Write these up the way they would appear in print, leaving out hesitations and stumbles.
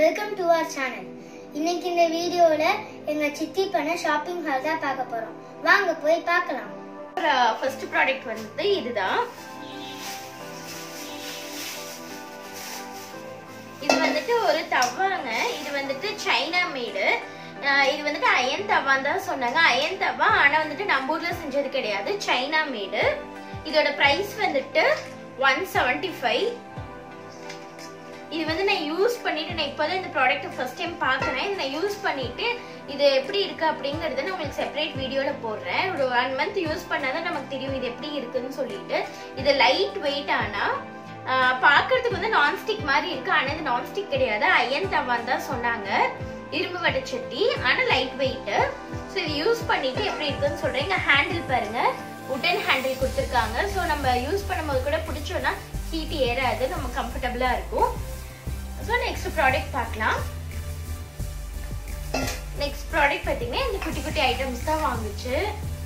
Welcome to our channel. இன்னைக்கு இந்த வீடியோல எங்க சித்தி பண்ண ஷாப்பிங் ஹால் தான் பார்க்க போறோம். வாங்க போய் பார்க்கலாம். ஃபர்ஸ்ட் ப்ராடக்ட் வந்து இதுதான். இது வந்துட்டு ஒரு தவாங்க. இது வந்துட்டு சைனா மேடு. இது வந்துட்டு அயன் தவான்னு தான் சொன்னாங்க. அயன் தவா, ஆனா வந்துட்டு நம்ம ஊர்ல செஞ்சது கிடையாது, சைனா மேடு. இதோட பிரைஸ் வந்துட்டு 175. இது வந்து நான் யூஸ் பண்ணிட்டு, நான் இப்போதான் இந்த ப்ராடக்ட் ஃபர்ஸ்ட் டைம் பார்க்குறேன். இதை நான் யூஸ் பண்ணிட்டு இது எப்படி இருக்கு அப்படிங்கறத நான் உங்களுக்கு செப்பரேட் வீடியோல போடுறேன். ஒரு 1 month யூஸ் பண்ணாதான் நமக்கு தெரியும் இது எப்படி இருக்குன்னு சொல்லிட்டு. இது லைட் வெயிட், ஆனா பார்க்கறதுக்கு வந்து நான்ஸ்டிக் மாதிரி இருக்கு. ஆனா இது நான்ஸ்டிக் கிடையாது, அயன் தவான்னு தான் சொன்னாங்க. இரும்பு வடைச்சட்டி, ஆனா லைட் வெயிட். ஸோ இது யூஸ் பண்ணிட்டு எப்படி இருக்குன்னு சொல்றேன். இங்க ஹேண்டில் பாருங்க, உடன் ஹேண்டில் கொடுத்துருக்காங்க. ஸோ நம்ம யூஸ் பண்ணும்போது கூட பிடிச்சோன்னா ஹீட் ஏறாது, நம்ம கம்ஃபர்டபுளா இருக்கும். ஸோ நெக்ஸ்ட் ப்ராடக்ட் பார்க்கலாம். நெக்ஸ்ட் ப்ராடக்ட் பார்த்தீங்கன்னா இந்த குட்டி குட்டி ஐட்டம்ஸ் தான் வாங்குச்சு.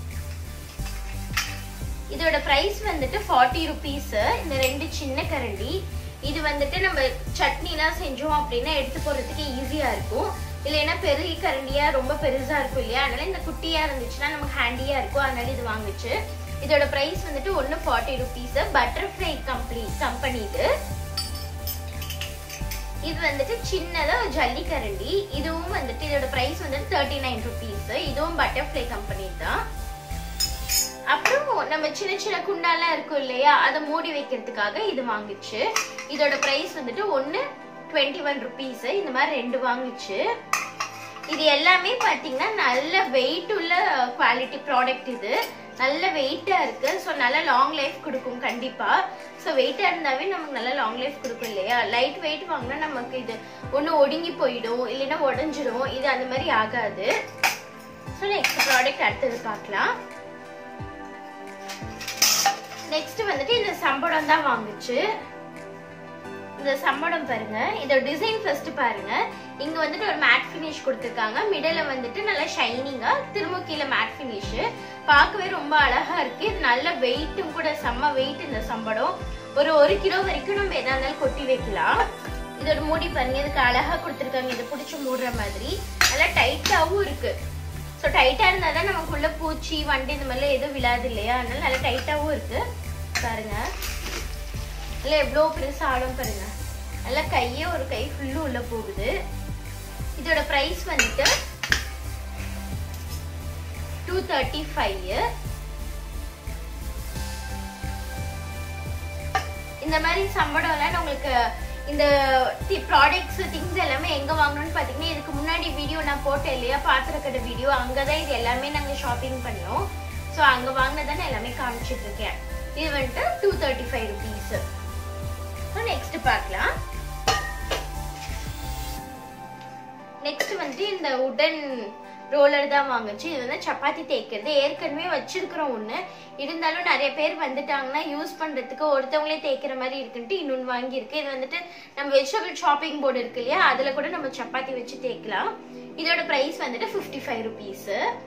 இதோட பிரைஸ் வந்துட்டு 40 rupees. இந்த 2 சின்ன கரண்டி. இது வந்துட்டு நம்ம சட்னிலாம் செஞ்சோம் அப்படின்னா எடுத்து போறதுக்கு ஈஸியா இருக்கும். இல்லைன்னா பெரிய கரண்டியா ரொம்ப பெருசா இருக்கும் இல்லையா, அதனால இந்த குட்டியா இருந்துச்சுன்னா நமக்கு ஹேண்டியா இருக்கும், அதனால இது வாங்குச்சு. இதோட பிரைஸ் வந்துட்டு 40 rupees. பட்டர்ஃப்ளை கம்பெனி இது வந்துட்டு சின்னதா ஜல்லி கரண்டி. இதுவும் வந்துட்டு இதோட பிரைஸ் வந்துட்டு 39 rupees. இதுவும் பட்டர்ஃப்ளை கம்பெனி தான். அப்புறம் நம்ம சின்ன சின்ன குண்டாலாம் இருக்கும் இல்லையா, அதை மூடி வைக்கிறதுக்காக இது வாங்குச்சு. இதோட பிரைஸ் வந்துட்டு 21 rupees. இந்த மாதிரி 2 வாங்குச்சு. இது எல்லாமே பாத்தீங்கன்னா நல்ல வெயிட் உள்ள குவாலிட்டி ப்ராடக்ட். இது நல்ல வெயிட்டா இருக்கு. ஸோ நல்ல லாங் லைஃப் கொடுக்கும் கண்டிப்பா. ஸோ வெயிட்டா இருந்தாவே நமக்கு நல்ல லாங் லைஃப் கொடுக்கும் இல்லையா. லைட் வெயிட் வாங்கினா நமக்கு இது ஒன்று ஒடுங்கி போயிடும், இல்லைன்னா உடஞ்சிடும். இது அந்த மாதிரி ஆகாது. ஸோ நெக்ஸ்ட் ப்ராடக்ட் அடுத்தது பார்க்கலாம். நெக்ஸ்ட் வந்துட்டு இந்த சம்படம் தான் வாங்குச்சு. இந்த சம்படம் பாருங்க, இதோட டிசைன் ஃபர்ஸ்ட் பாருங்க. இங்க வந்துட்டு ஒரு மேட் ஃபினிஷ் கொடுத்துருக்காங்க. மிடில் வந்துட்டு நல்லா ஷைனிங்கா, திரும்ப கீழே மேட் ஃபினிஷ். பார்க்கவே ரொம்ப அழகா இருக்கு. இது நல்ல வெயிட்டும் கூட, செம்ம வெயிட் இந்த சம்படம். ஒரு 1 கிலோ வரைக்கும் நம்ம எதா இருந்தாலும் கொட்டி வைக்கலாம். இதோட மூடி பாருங்க, இதுக்கு அழகா கொடுத்துருக்காங்க. இதை பிடிச்சி மூடுற மாதிரி நல்லா டைட்டாவும் இருக்கு. ஸோ டைட்டா இருந்தாதான் நமக்குள்ள பூச்சி வண்டி இந்த மாதிரிலாம் எதுவும் விழாது இல்லையா, அதனால நல்லா டைட்டாவும் இருக்கு. பாருங்க இல்ல எவ்வளோ பெருசா ஆடும் பாருங்க. நல்லா கையே ஒரு கை ஃபுல்லு உள்ள போகுது. இதோட பிரைஸ் வந்துட்டு 235. இந்த மாதிரி சம்பளம்லாம் உங்களுக்கு இந்த ப்ராடக்ட்ஸ் திங்ஸ் எல்லாமே எங்க வாங்கணும்னு பாத்தீங்கன்னா, இதுக்கு முன்னாடி வீடியோ நான் போட்டேன் இல்லையா, பாத்திரக்கடை வீடியோ, அங்கதான் இது எல்லாமே நாங்க ஷாப்பிங் பண்ணோம். ஸோ அங்க வாங்கினதானே எல்லாமே காமிச்சிட்டு இருக்கேன். இது வந்துட்டு 235 rupees. நெக்ஸ்ட் பார்க்கலாம். நெக்ஸ்ட் வந்து இந்த உடன் ரோலர் தான் வாங்குச்சு. இது வந்து சப்பாத்தி தேய்க்கிறது. ஏற்கனவே வச்சிருக்கிறோம் ஒண்ணு, இருந்தாலும் நிறைய பேர் வந்துட்டாங்கன்னா யூஸ் பண்றதுக்கு ஒருத்தவங்களே தேய்க்கிற மாதிரி இருக்குன்ட்டு இன்னொன்னு வாங்கியிருக்கு. இது வந்துட்டு நம்ம வெஜிடபிள் ஷாப்பிங் போர்டு இருக்கு இல்லையா, அதுல கூட நம்ம சப்பாத்தி வச்சு தேய்க்கலாம். இதோட பிரைஸ் வந்துட்டு 55 rupees.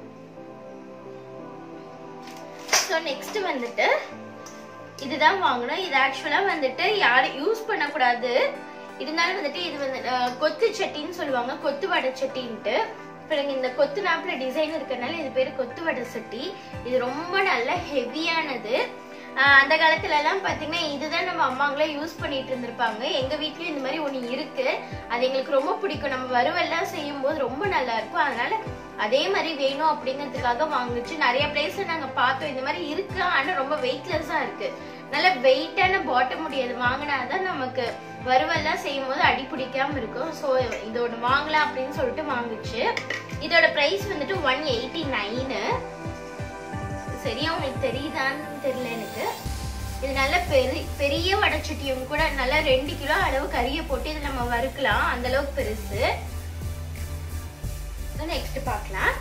ஸோ நெக்ஸ்ட் வந்துட்டு இதுதான் வாங்கணும். இது ஆக்சுவலா வந்துட்டு யாரும் யூஸ் பண்ணக்கூடாது, இருந்தாலும் வந்துட்டு இது வந்து கொத்து சட்டின்னு சொல்லுவாங்க, கொத்து வடை சட்டின்ட்டு. பிறகு இந்த கொத்து நாப்புல டிசைன் இருக்கிறதுனால இது பேரு கொத்து வடை சட்டி. இது ரொம்ப நல்ல ஹெவியானது. அந்த காலத்துல எல்லாம் பாத்தீங்கன்னா இதுதான் நம்ம அம்மாங்களே யூஸ் பண்ணிட்டு இருந்திருப்பாங்க. எங்க வீட்லயும் இந்த மாதிரி ஒண்ணு இருக்கு. அது எங்களுக்கு ரொம்ப பிடிக்கும். நம்ம வறுவெல்லாம் செய்யும் போது ரொம்ப நல்லா இருக்கும். அதனால அதே மாதிரி வேணும் அப்படிங்கிறதுக்காக வாங்குச்சு. நிறைய பிளேஸ்ல நாங்க பார்த்தோம் இந்த மாதிரி இருக்கு, ஆனா ரொம்ப வெயிட்லெஸ்ஸா இருக்கு. நல்ல வெயிட்டான பாட்டம் முடியாது வாங்கினாதான் நமக்கு வறுவெல்லாம் செய்யும் போது அடி பிடிக்காம இருக்கும். ஸோ இது ஒன்று வாங்கலாம் அப்படின்னு சொல்லிட்டு வாங்குச்சு. இதோட பிரைஸ் வந்துட்டு 189. சரியா உங்களுக்கு தெரியுதான்னு தெரியல எனக்கு. இது நல்ல பெரிய வடைச்சட்டியும் கூட, நல்லா 2 கிலோ அளவு கறியை போட்டு இது நம்ம வறுக்கலாம், அந்த அளவுக்கு பெருசு. நெக்ஸ்ட் பார்க்கலாம்.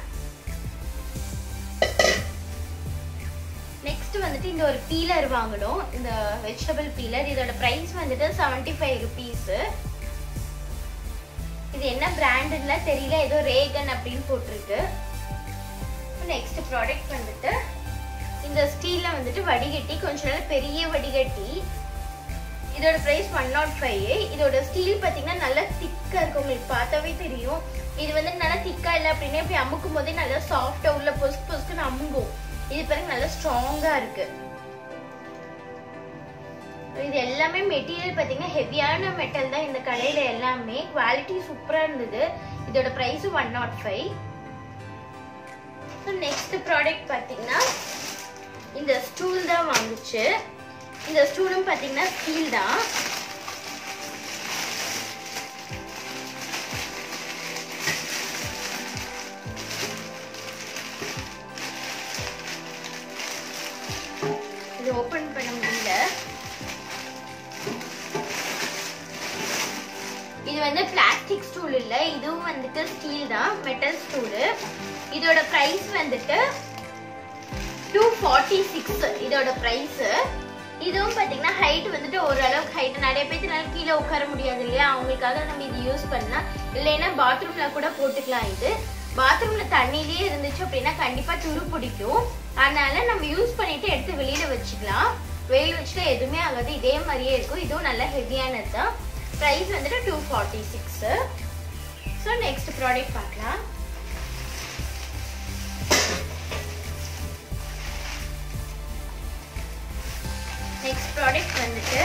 நெக்ஸ்ட் வந்துட்டு இந்த ஒரு பீலர் வாங்கணும், இந்த வெஜிடபிள் பீலர். இதோட பிரைஸ் வந்துட்டு 75 rupees. இது என்ன பிராண்டுன்னு தெரியல, ஏதோ ரேகன் அப்படின்னு போட்டிருக்கு. நெக்ஸ்ட் ப்ராடக்ட் வந்துட்டு இந்த ஸ்டீல்ல வந்துட்டு வடிகட்டி, கொஞ்சம் நல்ல பெரிய வடிகட்டி. இதோட பிரைஸ் 105. இதோட ஸ்டீல் பாத்தீங்கன்னா நல்லா திக்கா இருக்கு, உங்களுக்கு பார்த்தாவே தெரியும். இது வந்து நல்லா திக்கா இல்ல அப்படின்னா இப்படி அமுக்கும் போதே நல்லா சாஃப்டா உள்ள பொஸ்க் பொஸ்க்குன்னு அமுங்கும். இது பாருங்க நல்லா ஸ்ட்ராங்கா இருக்கு. இது எல்லாமே மெட்டீரியல் பாத்தீங்கன்னா ஹெவியான மெட்டல் தான் இந்த கடையில எல்லாமே. குவாலிட்டி சூப்பரா இருந்தது. இதோட பிரைஸ் 105. நெக்ஸ்ட் ப்ராடக்ட் பாத்தீங்கன்னா இந்த ஸ்டூல் தான் வாங்குச்சு. இந்த ஸ்டூலும் பாத்தீங்கன்னா ஸ்டீல் தான். இது ஓபன் பண்ண முடியல. இது வந்து பிளாஸ்டிக் ஸ்டூல் இல்ல, இதுவும் வந்துட்டு ஸ்டீல் தான், மெட்டல் ஸ்டூல். இதோட பிரைஸ் வந்துட்டு 246 இதோட பிரைஸ். இதுவும் பாத்தீங்கன்னா ஹைட் வந்துட்டு ஓரளவுக்கு ஹைட், நிறைய பேர்த்துனால கீழே உட்கார முடியாது இல்லையா, அவங்களுக்காக நம்ம இது யூஸ் பண்ணலாம். இல்லைன்னா பாத்ரூம்ல கூட போட்டுக்கலாம். இது பாத்ரூம்ல தண்ணிலேயே இருந்துச்சு அப்படின்னா கண்டிப்பா துரு பிடிக்கும். அதனால நம்ம யூஸ் பண்ணிட்டு எடுத்து வெளியில வச்சுக்கலாம். வெளியில வச்சுட்டா எதுவுமே ஆகாது, இதே மாதிரியே இருக்கும். இதுவும் நல்ல ஹெவியானது தான். பிரைஸ் வந்துட்டு 246. ஸோ நெக்ஸ்ட் ப்ராடக்ட் பார்க்கலாம். நெக்ஸ்ட் ப்ராடக்ட் வந்துட்டு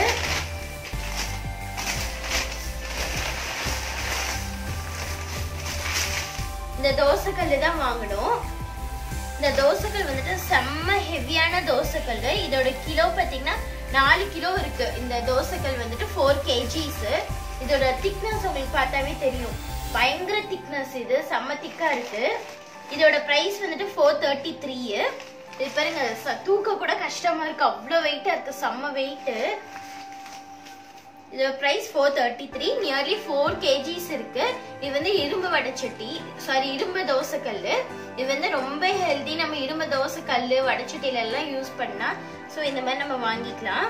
இந்த தோசைக்கல் தான் வாங்கணும். இந்த தோசைக்கல் வந்துட்டு செம்ம ஹெவியான தோசைக்கல். இதோட கிலோ பாத்தீங்கன்னா 4 கிலோ இருக்கு. இந்த தோசைக்கல் வந்துட்டு 4 kgs. இதோட திக்னஸ் உங்களுக்கு பார்த்தாவே தெரியும், பயங்கர திக்னஸ். இது செம்ம திக்கா இருக்கு. இதோட பிரைஸ் வந்துட்டு 433. இது பாருங்க தூக்க கூட கஷ்டமா இருக்கு, அவ்வளவு வெயிட்டா இருக்கு, செம்ம வெயிட். இதோட பிரைஸ் 433, நியர்லி 4 kgs இருக்கு. இது வந்து இரும்பு வடைச்சட்டி, சாரி இரும்பு தோசைக்கல். இது வந்து ரொம்ப ஹெல்தி. நம்ம இரும்பு தோசைக்கல் வடைச்சட்டில எல்லாம் யூஸ் பண்ணா சோ இந்த மாதிரி நம்ம வாங்கிக்கலாம்.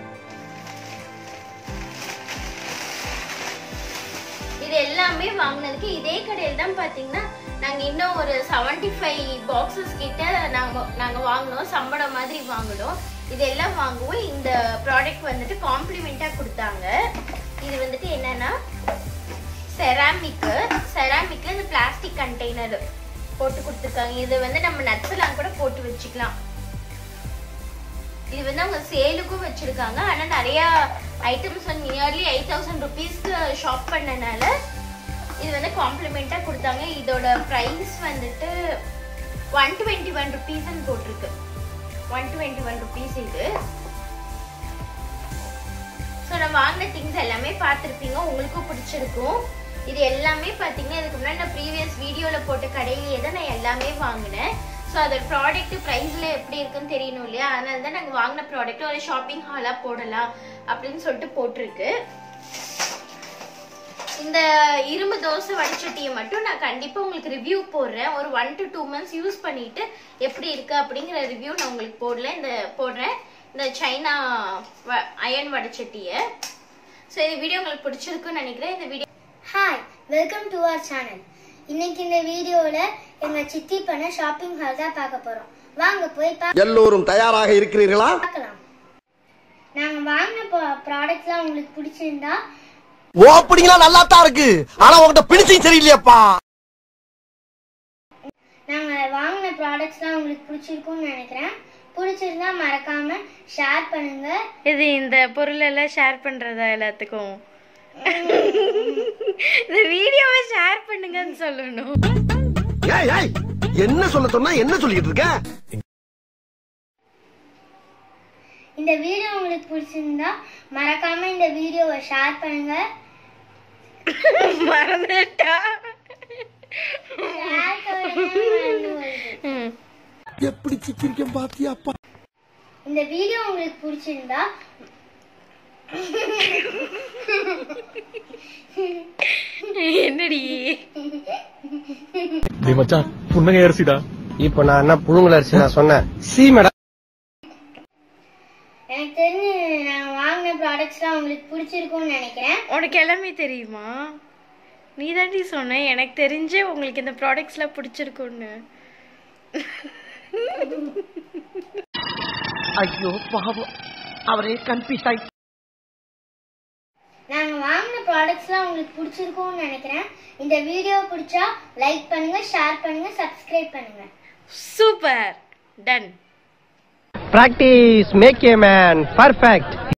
இது எல்லாமே வாங்கினதுக்கு இதே கடையில் தான் பாத்தீங்கன்னா நாங்க இன்னும் ஒரு 75 பாக்ஸஸ் கிட்ட நாங்க வாங்கினோம், சம்பளம் மாதிரி வாங்கினோம். இதெல்லாம் வாங்குவோம். இந்த ப்ராடக்ட் வந்துட்டு காம்ப்ளிமெண்டா கொடுத்தாங்க. இது வந்துட்டு என்னன்னா செராமிக்ல இந்த பிளாஸ்டிக் கண்டெய்னர் போட்டு கொடுத்துருக்காங்க. இது வந்து நம்ம நட்ஸ் எல்லாம் கூட போட்டு வச்சுக்கலாம். இது வந்து அவங்க சேலுக்கும் வச்சிருக்காங்க. ஆனா நிறைய ஐட்டம்ஸ் வந்து நியர்லி 8000 rupeesக்கு ஷாப் பண்ணனால இது வந்து காம்ப்ளிமெண்டா கொடுத்தாங்க. இதோட பிரைஸ் வந்துட்டு 121 rupees போட்டிருக்கு. 121 rupees இது. ஸோ நான் வாங்கின திங்ஸ் எல்லாமே பார்த்துருப்பீங்க, உங்களுக்கும் பிடிச்சிருக்கும். இது எல்லாமே பார்த்தீங்கன்னா இதுக்கு முன்னாடி நான் ப்ரீவியஸ் வீடியோவில் போட்ட கடையிலேயே தான் நான் எல்லாமே வாங்கினேன். ஸோ அதோட ப்ராடக்ட் ப்ரைஸில் எப்படி இருக்குன்னு தெரியணும் இல்லையா, அதனால தான் நாங்கள் வாங்கின ப்ராடக்ட் ஒரு ஷாப்பிங் ஹாலாக போடலாம் அப்படின்னு சொல்லிட்டு போட்டிருக்கு. இந்த இரும்பு தோசை வடைச்சட்டியை மட்டும் நான் கண்டிப்பாக உங்களுக்கு ரிவ்யூ போடுறேன். ஒரு 1 to 2 months யூஸ் பண்ணிட்டு எப்படி இருக்கு அப்படிங்கிற ரிவ்யூ நான் உங்களுக்கு போடுறேன் இந்த சைனா அயன் வடைச்சட்டியை. ஸோ இந்த வீடியோ உங்களுக்கு பிடிச்சிருக்குன்னு நினைக்கிறேன். இந்த video hi, welcome to our channel. இன்னைக்கு இந்த வீடியோல எங்க சித்தி பண்ண ஷாப்பிங் ஹால் தான் பார்க்க போறோம். வாங்க போய் எல்லோரும் தயாராக இருக்கிறீர்களா? பார்க்கலாம். நாங்க வாங்கின ப்ராடக்ட்லாம் உங்களுக்கு பிடிச்சிருந்தா ஓப்பனிங்லாம் நல்லா தான் இருக்கு, ஆனா உங்ககிட்ட பினிஷிங் சரியில்லையாப்பா. நாங்க வாங்கின ப்ராடக்ட்ஸ்லாம் உங்களுக்கு பிடிச்சிருக்கும்னு நினைக்கிறேன். பிடிச்சிருந்தா மறக்காம ஷேர் பண்ணுங்க. இது இந்த பொருள் எல்லாம் ஷேர் பண்றதா எல்லாத்துக்கும் இந்த வீடியோவை ஷேர் பண்ணுங்கன்னு சொல்லணும். ஏய் ஏய் என்ன சொல்ல சொன்னா என்ன சொல்லிட்டு இருக்க? இந்த வீடியோ உங்களுக்கு பிடிச்சிருந்தா மறக்காம இந்த வீடியோவை ஷேர் பண்ணுங்க. மறந்துட்டா எப்படி சிக்கிரிக்கம் பாத்தியாப்பா. இந்த வீடியோ உங்களுக்கு பிடிச்சிருந்தா என்னடி மச்சான் புன்னகை அரிசிடா. இப்ப நான் என்ன புழுங்கல் அரிசி நான் சொன்னேன் சி மேடம். எனக்கு தெரிஞ்சு நான் வாங்கின ப்ராடக்ட்ஸ்லாம் உங்களுக்கு பிடிச்சிருக்கும்னு நினைக்கிறேன். உனக்கு எல்லாமே தெரியுமா? நீ தாண்டி சொன்ன எனக்கு தெரிஞ்சே உங்களுக்கு இந்த ப்ராடக்ட்ஸ்லாம் பிடிச்சிருக்குன்னு. ஐயோ பாவம், அவரே கன்ஃபியூஸ் ஆயிடுச்சு. ப்ராடக்ட்ஸ்லாம் உங்களுக்கு பிடிச்சிருக்கும்னு நினைக்கிறேன். இந்த வீடியோ பிடிச்சா லைக் பண்ணுங்க, ஷேர் பண்ணுங்க, சப்ஸ்கிரைப் பண்ணுங்க. Super, done. Practice make a man perfect.